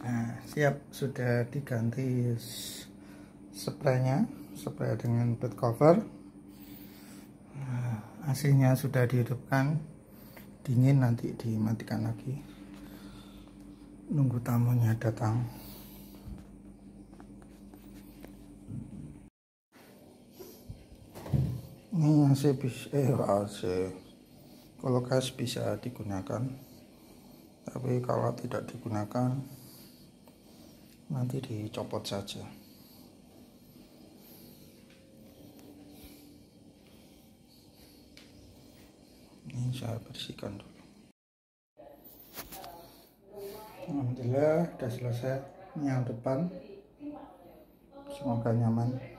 Nah, siap, sudah diganti spraynya, spray dengan bed cover. Nah, AC-nya sudah dihidupkan, dingin, nanti dimatikan lagi, nunggu tamunya datang. Ini AC kalau gas bisa digunakan, tapi kalau tidak digunakan nanti dicopot saja. Ini saya bersihkan dulu. Alhamdulillah sudah selesai. Ini yang depan, semoga nyaman.